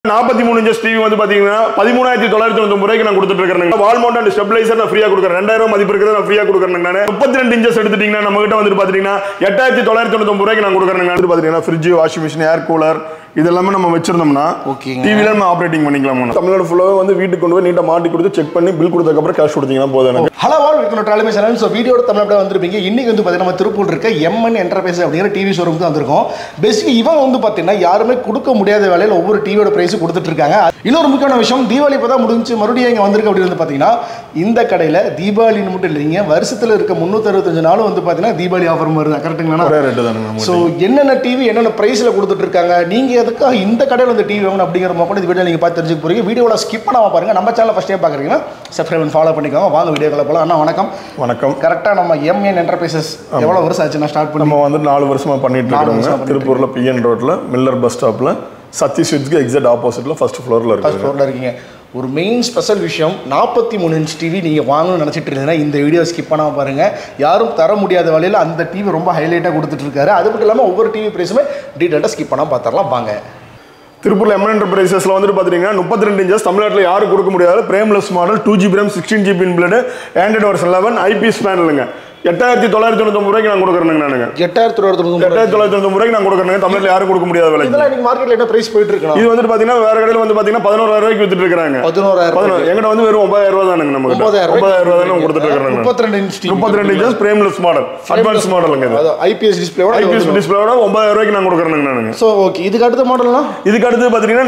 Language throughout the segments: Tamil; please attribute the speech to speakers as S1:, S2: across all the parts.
S1: 43 inches டிவி வந்து பாத்தீங்கன்னா 13999 ரூபாய்க்கு நான் கொடுத்துட்டு இருக்கேன். வால் மவுண்ட் அண்ட் ஸ்டெபிலைசர் நான் ஃப்ரீயா கொடுக்குறேன். 2000 மதிப்பு இருக்கிறத நான் ஃப்ரீயா கொடுக்குறேன். நான் 32 inches எடுத்துட்டீங்கன்னா நம்ம கிட்ட வந்து பாத்தீங்கன்னா 8999 ரூபாய்க்கு நான் கொடுக்குறேன். வந்து பாத்தீங்கன்னா fridge, washing machine, air cooler இதெல்லாமே நம்ம வச்சிருந்தோம்னா டிவில நம்ம ஆப்ரேட்டிங் பண்ணிக்கலாம். தமிழ்நாடு ஃபுல்லாவே வந்து வீட்டுக்கு கொண்டு போய் நீட்டா மாட்டி கொடுத்து செக் பண்ணி பில் கொடுத்ததுக்கு அப்புறம் கேஷ் கொடுத்தீங்கன்னா போதும் எனக்கு.
S2: Hello all welcome to travel channel. So வீடியோட தமிழ்நாடு வந்திருப்பீங்க. இன்னைக்கு வந்து பார்த்தீங்கன்னா நம்ம திருப்பூர் இருக்க எம்என் என்டர்பிரைஸ் அப்படிங்கிற டிவி ஷோரூம் தான் வந்திருக்கோம். பேசிக்கலி இவங்க வந்து பார்த்தீங்கன்னா யாருமே கொடுக்க முடியாத வேலையில் ஒவ்வொரு டிவியோட பிரைஸ் கொடுத்துட்டு இருக்காங்க. இன்னொரு முக்கியமான விஷயம், தீபாவளி இப்போ தான் முடிஞ்சு மறுபடியும் இங்கே வந்திருக்கு அப்படின்னு வந்து பார்த்தீங்கன்னா இந்த கடையில் தீபாவளின்னு மட்டும் இல்லைங்க, வருஷத்தில் இருக்க 365 நாளும் வந்து பார்த்தீங்கன்னா தீபாவளி ஆஃபர் மாதிரி தான். கரெக்டுங்களா? ஸோ என்னென்ன டிவி என்னென்ன ப்ரைஸில் கொடுத்துட்டு இருக்காங்க, நீங்கள் எதுக்காக இந்த கடையில் வந்து டிவி வாங்கணும் அப்படிங்கிற மாதிரி இந்த வீடியோ நீங்கள் பார்த்து தெரிஞ்சுக்க போகிறீங்க. வீடியோவில் ஸ்கிப் பண்ணாமல் பாருங்கள். நம்ம சேனல் ஃபஸ்ட் டைம் பார்க்குறீங்கன்னா சப்ஸ்கிரைப் பண்ணி ஃபாலோ பண்ணிக்கோங்க. வாங்க வீடியோக்களை போகலாம். அண்ணா வணக்கம்.
S1: வணக்கம்.
S2: கரெக்டாக நம்ம எம்என் என்டர்பிரைசஸ் எவ்வளோ வருஷம் ஆச்சு நான் ஸ்டார்ட் பண்ணி?
S1: நம்ம வந்து 4 வருஷமா பண்ணிட்டு இருக்கோம். திருப்பூர்ல பிஎன் ரோட்ல மில்லர் பஸ் ஸ்டாப்ல சத்தி ஸ்வீட்ஸ்க்கு எக்ஸாக்ட் ஆப்போசிட்ல ஃபர்ஸ்ட் ஃப்ளோர்ல இருக்கு.
S2: ஃபர்ஸ்ட் ஃப்ளோர்ல இருக்கீங்க. ஒரு மெயின் ஸ்பெஷல் விஷயம், 43 இன்ச் டிவி நீங்கள் வாங்கணும்னு நினச்சிட்டு இருந்தீங்கன்னா இந்த வீடியோ ஸ்கிப் பண்ணாமல் பாருங்கள். யாரும் தர முடியாத வழியில் அந்த டிவி ரொம்ப ஹைலைட்டாக கொடுத்துட்ருக்காரு. அது மட்டும் இல்லாமல் ஒவ்வொரு டிவி ப்ரைஸுமே டீட்டெயிலாக ஸ்கிப் பண்ணாமல் பார்த்துடலாம். வாங்க. திருப்பூர்ல
S1: எம்என் என்டர்பிரைசஸ்ல வந்து பாத்தீங்கன்னா 32 inches தமிழ்நாட்டில் யாரும் கொடுக்க முடியாது frameless model 2GB RAM 16GB inbuilt Android version 11 IPS பேனலுங்க. 8999 ரூபாய்க்கு நான் கொடுக்குறேன். நானுங்க 8999 ரூபாய்க்கு நான் கொடுக்குறேன். தமிழ்ல யாரும் கொடுக்க முடியாத விலை.
S2: இதெல்லாம் இன்னைக்கு மார்க்கெட்ல என்ன பிரைஸ் போயிட்டு இருக்கு?
S1: இது வந்து பாத்தீங்கன்னா வேற கடையில வந்து பாத்தீங்கன்னா 11000 ரூபாய்க்கு வித்துட்டு இருக்காங்க.
S2: 11000
S1: எங்கட வந்து வெறும் 9000 ரூபாய் தானுங்க. நம்ம 9000 ரூபாய் தான் கொடுத்துட்டு இருக்காங்க. 32 inches பிரேம்லெஸ் மாடல் அட்வான்ஸ் மாடலுங்க. இது ஐபிஎஸ் டிஸ்ப்ளேவோட 9000 ரூபாய்க்கு நான் கொடுக்குறேன். நானுங்க சோ ஓகே. இதுக்கு அடுத்த மாடல்னா இதுக்கு அடுத்து பாத்தீங்கன்னா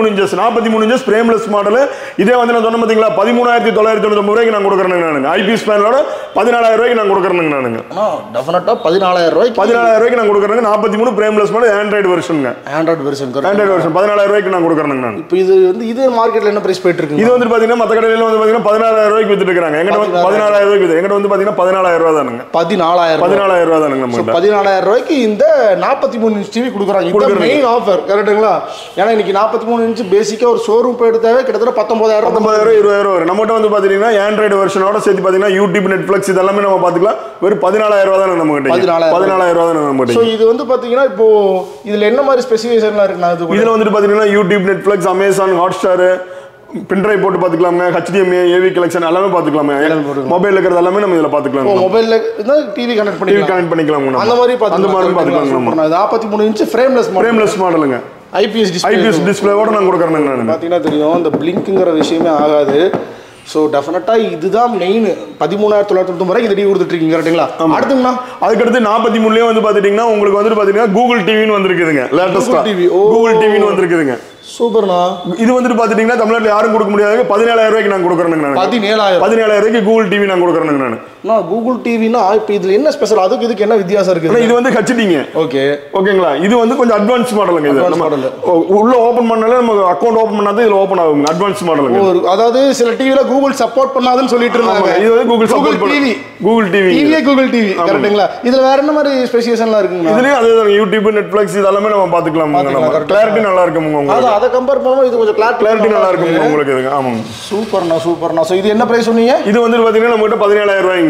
S1: 43 inches பிரேம்லெஸ் மாடல். இதே வந்து நான் சொன்ன பாத்தீங்களா 13999 ரூபாய்க்கு நான் கொடுக்குறேன். நானுங்க ஐபிஎஸ் பேனலோட 14000 ரூபாய்க்கு நான் கொடுக்குறேன். நானுங்க
S2: டெஃபினட்டா 14000 ரூபாய்க்கு நான் கொடுக்குறேன். 43 frameless model Android version. Android version 14000 ரூபாய்க்கு நான் கொடுக்குறேன். நான் இப்போ இது வந்து இது மார்க்கெட்ல என்ன பிரைஸ் போயிட்டு இருக்கு? இது வந்து பாத்தீங்கன்னா மத்த கடையில வந்து பாத்தீங்கன்னா 16000 ரூபாய்க்கு வித்துட்டு இருக்காங்க. எங்கட 14000 ரூபாய்க்கு வித்து. எங்கட வந்து பாத்தீங்கன்னா 14000 ரூபாய் தானுங்க. 14000 ரூபாய் தானுங்க. நம்ம 14000 ரூபாய்க்கு இந்த 43 இன்ச் டிவி கொடுக்குறாங்க. இது மெயின் ஆஃபர். கரெக்ட்டுங்களா? ஏன்னா இன்னைக்கு 43 இன்ச் பேசிக்கா ஒரு ஷோரூம் போய் எடுத்தாவே கிட்டத்தட்ட 19000 20000 வரும். நம்மகிட்ட வந்து பாத்தீங்கன்னா ஆண்ட்ராய்டு வெர்ஷனோட சேர்த்து பாத்தீங்கன்னா யூடியூப், நெட்ஃபிளிக்ஸ் இதெல்லாம் நம்ம பாத்துக்கலாம். வெறும் 14000 ரூபாய் தான் நம்ம கிட்ட. 14000 ரூபாய் தான் நம்ம கிட்ட. சோ இது வந்து பாத்தீங்கன்னா இப்போ இதுல என்ன மாதிரி ஸ்பெசிஃபிகேஷன்லாம் இருக்கு? இதுல வந்து பாத்தீங்கன்னா YouTube, Netflix, Amazon, Hotstar, pendrive போட்டு பாத்துக்கலாம்ங்க. HDMI, AV கலெக்ஷன் எல்லாமே பாத்துக்கலாம்ங்க. மொபைல்ல இருக்கிறது எல்லாமே நம்ம இதுல பாத்துக்கலாம். மொபைல்ல டிவி கனெக்ட் பண்ணிக்கலாம். அந்த மாதிரி பாத்துக்கலாம். 43 இன்ச் ஃப்ரேம்லெஸ் மாடலுங்க. ஐபிஎஸ் டிஸ்ப்ளேவோட நான் கொடுக்குறேன். நான் பாத்தீங்கன்னா தெரியும் இந்த பிளிங்க்ங்கிற விஷயமே ஆகாது. ஸோ டெஃபினட்டாக இதுதான் மெயின். 13999 ரூபாய்க்கு இந்த டிவி கொடுத்துட்டு இருக்கீங்க. கரெக்டுங்களா? அடுத்துங்கண்ணா அதுக்கடுத்து 43 வந்து பார்த்துட்டிங்கன்னா உங்களுக்கு வந்து பார்த்தீங்கன்னா கூகுள் டிவின்னு வந்துருக்குதுங்க. லேட்டஸ்ட் டிவி கூகுள் டிவின்னு வந்துருக்குதுங்க. சூப்பர்ண்ணா. இது வந்துட்டு பாத்துட்டீங்கன்னா தமிழ்நாட்டில் யாரும் கொடுக்க முடியாது. 17000 ரூபாய்க்கு நான் கொடுக்குறேன். 17000 ரூபாய்க்கு கூகுள் டிவி நான் கொடுக்குறேன். நான் கூகுள் டிவினா இப்போ இதுல என்ன ஸ்பெஷல்? அதுக்கு இதுக்கு என்ன வித்தியாசம் இருக்கு? இது வந்து ஹெச்டிங்க. ஓகேங்களா? இது வந்து கொஞ்சம் அட்வான்ஸ் மாடலுங்க. இது உள்ள ஓபன் பண்ணாலே நம்ம அக்கவுண்ட் ஓபன் பண்ணாதான் இதுல ஓபன் ஆகும். அட்வான்ஸ் மாடலுங்க. அதாவது சில டிவில கூகுள் சப்போர்ட் பண்ணாதுன்னு சொல்லிட்டு இருந்தாங்க. இது வந்து Google support TV. Google TV கரெக்ட்டுங்களா? இதுல வேற என்ன மாதிரி ஸ்பெசிஃபிகேஷன்லாம் இருக்குங்க? இதுலயும் அதே யூடியூப், நெட்ஃபிளிக்ஸ் இதெல்லாம் நம்ம பாத்துக்கலாம். கிளாரிட்டி நல்லா இருக்கும் உங்களுக்கு. அதை கம்பேர் பண்ணும்போது இது கொஞ்சம் கிளாரிட்டி நல்லா இருக்கும் உங்களுக்கு. ஆமாங்க. சூப்பர்ண்ணா. சோ இது என்ன பிரைஸ் சொன்னீங்க? இது வந்து பாத்தீங்கன்னா நம்ம கிட்ட 17000 ரூபாய்ங்க.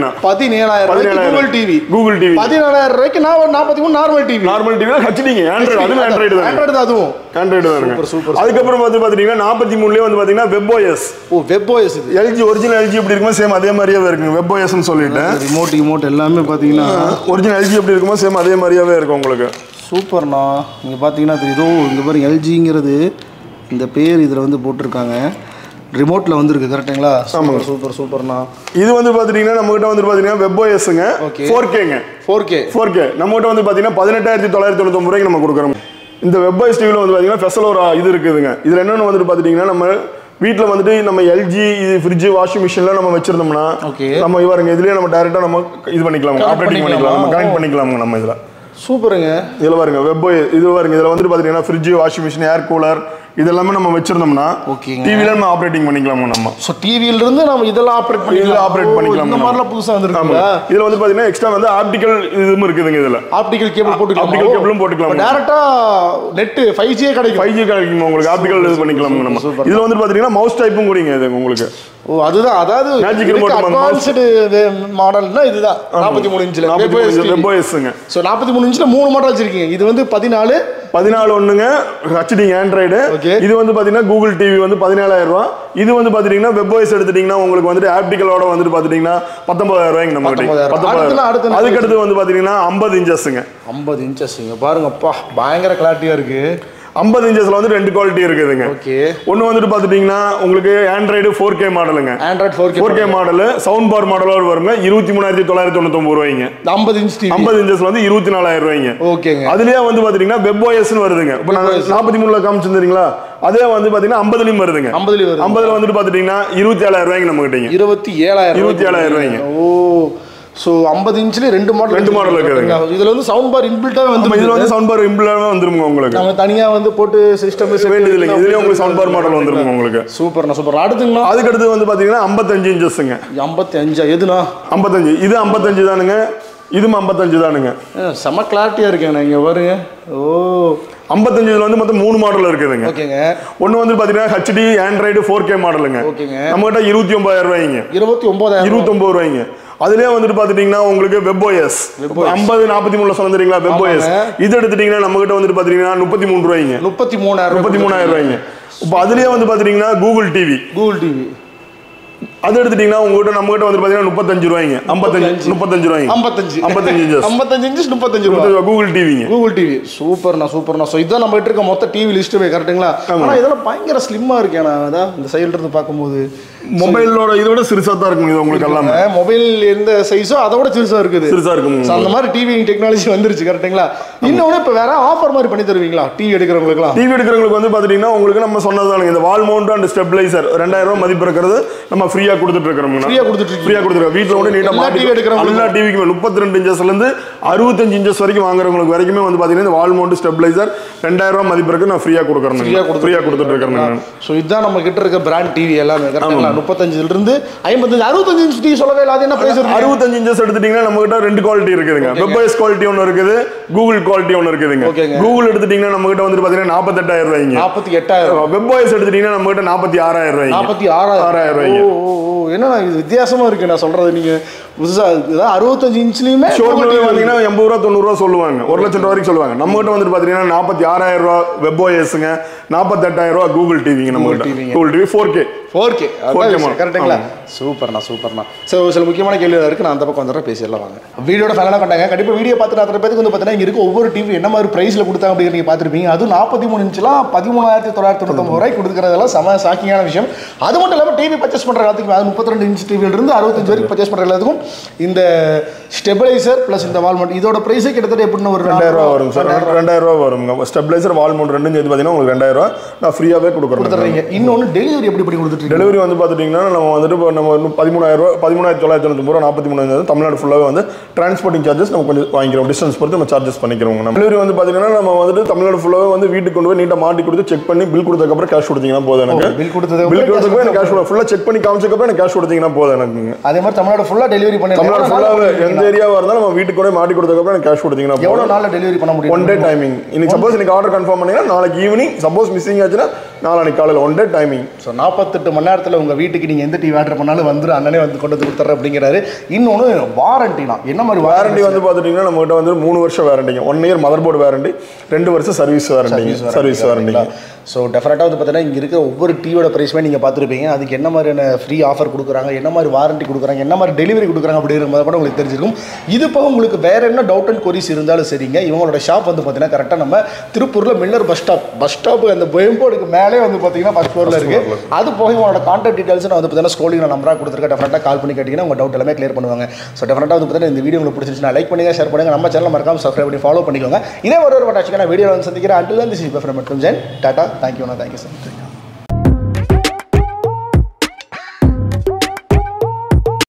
S2: 17000 கூகுள் டிவி 14000 ரூபாய்க்கு நான் 43 நார்மல் டிவி ஹெச்டிங்க. ஆண்ட்ராய்டு தான். அதுவும் ஆண்ட்ராய்டு தான். சூப்பர். அதுக்கப்புறம் வந்து பாத்தீங்கன்னா 43 வந்து பாத்தீங்கன்னா வெப் OS. வெப் OS இது LG ஒரிஜினல் LG எப்படி இருக்குமோ சேம் அதே மாதிரியே இருக்குங்க. வெப் OS னு சொல்லிட்டு ரிமோட் எல்லாமே பாத்தீங்கன்னா ஒரிஜினல் LG எப்படி இருக்குமோ சேம் அதே மாதிரியே இருக்கும் உங்களுக்கு. சூப்பர்ண்ணா. நீங்கள் பார்த்தீங்கன்னா தெரியுதோ இங்கே பாருங்க LGங்கிறது இந்த பேர் இதில் வந்து போட்டிருக்காங்க. ரிமோட்டில் வந்துருக்கு. கரெக்டுங்களா? ஆமாங்க. சூப்பர்ண்ணா. இது வந்து பார்த்துட்டிங்கன்னா நம்மகிட்ட வந்து பார்த்தீங்கன்னா வெப் OSங்க 4K நம்மகிட்ட வந்து பார்த்தீங்கன்னா 18999 ரூபாய்க்கு நம்ம கொடுக்குறோம். இந்த வெப் OS டிவியில் வந்து பார்த்தீங்கன்னா ஸ்பெஷல் ஒரு இது இருக்குதுங்க. இதில் என்னென்னு வந்துட்டு பார்த்துட்டிங்கன்னா நம்ம வீட்டில் வந்துட்டு நம்ம LG இது ஃப்ரிட்ஜ், வாஷிங் மிஷின்லாம் நம்ம வச்சிருந்தோம்னா நம்ம இவருங்க இதுலேயே நம்ம டேரெக்டாக நம்ம இது பண்ணிக்கலாம், ஆப்ரேட்டிங் பண்ணிக்கலாம், நம்ம கனெக்ட் பண்ணிக்கலாமுங்க நம்ம இதில். சூப்பருங்க. இதில் பாருங்க வெப் OS இது பாருங்க. இதில் வந்துட்டு பார்த்தீங்கன்னா fridge, washing machine, air cooler இதெல்லாமே நம்ம வச்சிருந்தோம்னா டிவில நம்ம ஆப்ரேட்டிங் பண்ணிக்கலாம். நம்ம சோ டிவில இருந்து நம்ம இதெல்லாம் ஆப்ரேட் பண்ணிக்கலாம். இந்த மாதிரிலாம் புதுசா வந்திருக்கு. இதுல வந்து பாத்தீங்கன்னா எக்ஸ்ட்ரா வந்து ஆப்டிகல் இதுவும் இருக்குதுங்க. இதுல ஆப்டிகல் கேபிள் போட்டுக்கலாம். டைரக்டா நெட் 5G கிடைக்கும் உங்களுக்கு. ஆப்டிகல் இது பண்ணிக்கலாம் நம்ம. இதுல வந்து பாத்தீங்கன்னா மவுஸ் டைப்பும் கூடிங்க இது உங்களுக்கு. ஓ அதுதான். அதாவது மேஜிக் ரிமோட் அட்வான்ஸ்டு மாடல்னா இதுதான் 43 இன்ச்ல வெப் OSங்க. சோ 43 இன்ச்ல 3 மாடல் வச்சிருக்கீங்க. இது வந்து 14
S1: 14 ஒண்ணுங்க HD ஆண்ட்ராய்டு. இது வந்து பாத்தீங்கன்னா கூகுள் டிவி வந்து 17000 ரூபாய். இது வந்து பாத்தீங்கன்னா வெப்ஓஎஸ் எடுத்துட்டீங்கன்னா உங்களுக்கு வந்து ஆப்டிகலோட வந்து பாத்தீங்கன்னா 19000 ரூபாய்ங்க நம்ம கிட்ட. 19000. அதுக்கு அடுத்து வந்து பாத்தீங்கன்னா 50 இன்ச்சஸ்ங்க.
S2: 50 இன்ச்சஸ்ங்க பாருங்கப்பா, பயங்கர கிளாரிட்டியா இருக்கு.
S1: 50 இன்ச்சஸ்ல வந்து 2 குவாலிட்டி இருக்குதுங்க. ஒன்னு வந்துட்டு பாத்துட்டீங்கன்னா உங்களுக்கு ஆண்ட்ராய்டு 4K மாடலுங்க.
S2: Android
S1: 4K model sound bar மாடலோட வருங்க. 23999 ரூபாய்ங்க.
S2: 50 இன்ச் டிவி.
S1: 50 இன்ச்சஸ்ல வந்து 24000 ரூபாய்ங்க.
S2: ஓகேங்க.
S1: அதுலயே வந்து பாத்தீங்கன்னா வெப்ஓஎஸ்னு வருதுங்க. இப்போ நான் 43ல காமிச்சிருந்தீங்களா, அதே வந்து பாத்தீங்கன்னா 50லயும் வருதுங்க. 50ல வந்துட்டு பாத்துட்டீங்கன்னா 27000 ரூபாய்ங்க நம்ம கிட்டங்க. 27000 ரூபாய்ங்க.
S2: ஓ, சோ 50 இன்ச்ல ரெண்டு மாடல் இருக்குதுங்க. இதுல வந்து சவுண்ட் பார் இன்பில்ட்டாவே வந்து
S1: இதுல வந்து சவுண்ட் பார் இன்பில்ட்டாவே வந்துருங்க உங்களுக்கு.
S2: நம்ம தனியா வந்து போட்டு சிஸ்டம்
S1: வேண்டியது இல்லைங்க. இதுலயே உங்களுக்கு சவுண்ட் பார் மாடல் வந்துருங்க உங்களுக்கு.
S2: சூப்பர்ண்ணா, சூப்பர். அடுத்துங்க
S1: அதுக்கு அடுத்து வந்து பாத்தீங்கன்னா 55 இன்ச்சஸ்ங்க.
S2: 55 எதுனா
S1: 55. இது 55 தானுங்க. இதுவும் 55 தானுங்க.
S2: செம கிளாரிட்டியா இருக்குங்க. இங்க பாருங்க. ஓ,
S1: 55 வந்து மொத்தம் 3 மாடல் இருக்குதுங்க.
S2: ஓகேங்க.
S1: ஒன்னு வந்து பாத்தீங்கன்னா HD ஆண்ட்ராய்டு 4K மாடலுங்க.
S2: ஓகேங்க.
S1: நம்ம கிட்ட 29000 ரூபாய்ங்க.
S2: 29000
S1: ரூபாய்ங்க. அதுலயே வந்துட்டு பாத்துட்டீங்கன்னா உங்களுக்கு வெப்ஓஎஸ் 50 43ல சொன்னீங்களா வெப்ஓஎஸ், இது எடுத்துட்டீங்கன்னா நம்ம கிட்ட வந்துட்டு பாத்தீங்கன்னா 33 ரூபாய்ங்க. 33000 ரூபாய்ங்க. இப்போ அதுலயே வந்து பாத்துட்டீங்கன்னா கூகுள் டிவி அது எடுத்துட்டீங்கன்னா உங்ககிட்ட நம்ம கிட்ட வந்து பாத்தீங்கன்னா 35 ரூபாய்ங்க. 35 ரூபாய்ங்க. 55 இன்ச் 35 ரூபாய் கூகுள் டிவி.
S2: சூப்பர்ண்ணா. சோ இதான் நம்ம கிட்ட இருக்க மொத்த டிவி லிஸ்ட் கரெக்ட்டுங்களா? ஆனா இதெல்லாம் பயங்கர ஸ்லிம்மா இருக்கு. ஆனா இந்த சைடுல இருந்து பாக்கும்போது
S1: மொபைலோட இதோட சிறுசா தான் இருக்கும். இது உங்களுக்கு எல்லாமே
S2: மொபைல் எந்த சைஸோ அதோட சிறுசா இருக்கும். அந்த மாதிரி டிவி டெக்னாலஜி வந்துருச்சு கரெக்ட்டுங்களா? இன்னொன்னு இப்ப வேற ஆஃபர் மாதிரி பண்ணி தருவீங்களா டிவி எடுக்கிறவங்களுக்கு வந்து பாத்துட்டீங்கன்னா உங்களுக்கு நம்ம சொன்னதுதானுங்க, இந்த வால் மவுண்ட் அண்ட் ஸ்டெபிளைசர் 2000 ரூபாய் மதிப்பு இருக்கிறது நம்ம ஃப்ரீயா கொடுத்துட்டு இருக்கோம். வீட்டுல வந்து நீட்டா மாட்டி எல்லா டிவிக்குமே 32 இன்ச்சஸ்ல இருந்து 65 இன்ச்சஸ் வரைக்கும் வாங்குறவங்களுக்கு வரைக்குமே வந்து பாத்தீங்கன்னா வால் மவுண்ட் ஸ்டெபிளைசர் 2000 ரூபாய் மதிப்பு இருக்கு. நான் ஃப்ரீயா கொடுத்துட்டு இருக்கேன். சோ இதான் நம்ம கிட்ட இருக்க பிராண்ட் டிவி எல்லாமே கரெக்ட்டுங்களா? 35 இருந்து 55 65 இன்ச் டிவி சொல்லவே இல்ல. அது என்ன பிரைஸ் இருக்கு? 65 இன்ச்சஸ் எடுத்துட்டீங்கன்னா நம்ம கிட்ட 2 குவாலிட்டி இருக்குதுங்க. வெப்ஓஎஸ் குவாலிட்டி ஒன்னு இருக்குது, கூகுள் குவாலிட்டி ஒன்னு இருக்குதுங்க. கூகுள் எடுத்துட்டீங்கன்னா நம்ம கிட்ட வந்து பாத்தீங்கன்னா 48000 ரூபாய்ங்க. 48000. வெப்ஓஎஸ் எடுத்துட்டீங்கன்னா நம்ம கிட்ட 46000 ரூபாய்ங்க. 46000 ரூபாய்ங்க. என்ன இது வித்தியாசமா இருக்கு நான் சொல்றது. நீங்க புதுசா 65 இன்ச்லயுமே
S1: ஷோரூம்ல பாத்தீங்கன்னா 80 ரூபாய் 90 ரூபாய் சொல்லுவாங்க, 1 லட்சம் ரூபாய் வரைக்கும் சொல்லுவாங்க. நம்ம கிட்ட வந்து பாத்தீங்கன்னா 46000 ரூபாய் வெப்ஓஎஸ்ங்க, 48000 ரூபாய் கூகுள் டிவிங்க. நம்ம கிட்ட கூகுள் டிவி 4K
S2: கரெக்ட்டுங்களா? சூப்பர்ண்ணா. சோ சில முக்கியமான கேள்வி இருக்கு, நான் அந்த பக்கம் வந்துடுறேன், பேசிடலாம் வாங்க. வீடியோட ஃபைனலா கண்டாங்க. கண்டிப்பா வீடியோ பார்த்துட்டு அத்தனை பேருக்கு வந்து பாத்தீங்கன்னா இங்க இருக்க ஒவ்வொரு டிவி என்ன மாதிரி பிரைஸ்ல கொடுத்தாங்க அப்படின்னு நீங்க பாத்துருப்பீங்க. அது 43 இன்ச்லாம் 13999 ரூபாய் கொடுக்குறதெல்லாம் செம ஷாக்கிங்கான விஷயம். அது மட்டும் இல்லாம டிவி பர்ச்சேஸ் பண்ற எல்லாத்துக்கும், அது 32 இன்ச் டிவில இருந்து 65 வரைக்கும் பர்ச்சேஸ் பண்ற எல்லாத்துக்கும் இந்த ஸ்டெபிளைசர் பிளஸ் இந்த வால் மவுண்ட் இதோட பிரைஸ் கிட்டத்தட்ட எப்படின்னு ஒரு
S1: 2000 ரூபாய் வரும் சார். 2000 ரூபாய் வருங்க. ஸ்டெபிளைசர் வால் மவுண்ட் ரெண்டும் சேர்த்து பாத்தீங்கன்னா உங்களுக்கு 2000 ரூபாய் நான் ஃப்ரீயாவே கொடுக்குறேன்.
S2: இன்னொன்னு டெலிவரி எப்படி பண்ணி கொடுத்துட்டு?
S1: டெலிவரி வந்து பாத்துட்டீங்கன்னா நம்ம வந்துட்டு நம்ம 13000 ரூபாய் 13999 ரூபாய் 43 தமிழ்நாடு ஃபுல்லாவே வந்து டிரான்ஸ்போர்ட்டிங் சார்ஜஸ் நம்ம கொஞ்சம் வாங்கிக்கிறோம். டிஸ்டன்ஸ் பொறுத்து நம்ம சார்ஜஸ் பண்ணிக்கிறோம். நம்ம டெலிவரி வந்து பாத்தீங்கன்னா நம்ம வந்துட்டு தமிழ்நாடு ஃபுல்லாவே வந்து வீட்டுக்கு கொண்டு போய் நீட்டா மாட்டி கொடுத்து செக் பண்ணி பில் கொடுத்ததுக்கு அப்புறம் கேஷ் கொடுத்தீங்கன்னா போதும். எனக்கு பில் கொடுத்ததுக்கு எனக்கு கேஷ் ஃபுல்லா செக் பண்ணி காமிச்சதுக்கு அப்புறம் எனக்கு கேஷ் கொடுத்தீங்கன்னா போதும் எனக்கு.
S2: அதே மாதிரி தமிழ்நாடு ஃபுல்லா டெலிவரி பண்ணி
S1: தமிழ்நாடு ஃபுல்லாவே எந்த ஏரியாவா இருந்தாலும் நம்ம வீட்டுக்கு கொண்டு மாட்டி கொடுத்ததுக்கு அப்புறம் எனக்கு கேஷ் கொடுத்தீங்கன்னா போதும்.
S2: எவ்வளவு நாள்ல டெலிவரி பண்ண முடியும்?
S1: 1 டே டைமிங். இன்னைக்கு சப்போஸ் இன்னைக்கு ஆர்டர் கன்ஃபார்ம் பண்ணீங்கன்னா நாளைக்கு ஈவினிங், சப்போஸ் மிஸ்ஸிங் ஆச்சுன்னா நாளைக்கு காலையில 1 டே டைமிங்.
S2: ஸோ 48 மணி நேரத்தில் உங்க வீட்டுக்கு நீங்க எந்த டிவி ஆர்டர் பண்ணாலும் வந்துடும், அண்ணனே வந்து கொண்டு வந்து கொடுத்துட்றேன் அப்படிங்கிறாரு. இன்னொன்று வாரண்டினா என்ன மாதிரி
S1: வாரண்டி வந்து பார்த்துட்டிங்கன்னா நம்மகிட்ட வந்து 3 வருஷம் வாரண்டிங்க. 1 இயர் மதர் போர்டு வாரண்டி, 2 வருஷம் சர்வீஸ் வாரண்டிங்க.
S2: ஸோ டெஃபினட்டாக வந்து பார்த்தீங்கன்னா இங்கே இருக்கிற ஒவ்வொரு டிவியோட ப்ரைஸுமே நீங்கள் பார்த்துருப்பீங்க. அதுக்கு என்ன மாதிரியான ஃப்ரீ ஆஃபர் கொடுக்குறாங்க, என்ன மாதிரி வாரண்டி கொடுக்குறாங்க, என்ன மாதிரி டெலிவரி கொடுக்குறாங்க அப்படிங்கிற மாதிரி கூட உங்களுக்கு தெரிஞ்சிருக்கும். இது போக உங்களுக்கு வேறு என்ன டவுட் அண்ட் கொரிஸ் இருந்தாலும் சரிங்க, இவங்களோட ஷாப் வந்து பார்த்தீங்கன்னா கரெக்டாக நம்ம திருப்பூரில் மில்லர் பஸ் ஸ்டாப் அந்த பயம்போர்டுக்கு மேலே வந்து பார்த்தீங்கன்னா ஃபர்ஸ்ட் ஃப்ளோரில் இருக்குது. அது போக உங்களோட கான்டாக்ட் டீட்டெயில்ஸ் நான் வந்து பார்த்தீங்கன்னா ஸ்கோலிங் நம்பராக கொடுத்துருக்கேன். டெஃபினட்டாக கால் பண்ணி கேட்டிங்கன்னா உங்கள் டவுட் எல்லாமே கிளியர் பண்ணுவாங்க. ஸோ டெஃபினட்டாக வந்து பார்த்தீங்கன்னா இந்த வீடியோ உங்களுக்கு பிடிச்சிருந்துச்சுன்னா லைக் பண்ணுங்கள், ஷேர் பண்ணுங்கள், நம்ம சேனல் மறக்காம சப்ஸ்கிரைப் பண்ணி ஃபாலோ பண்ணிக்கோங்க. இதே ஒரு பட்டாச்சுக்கான வீடியோ வந்து சந்திக்கிறேன். அண்டில் திஸ் இஸ் ஃப்ரம் ஜென் டாடா. தேங்க்யூ.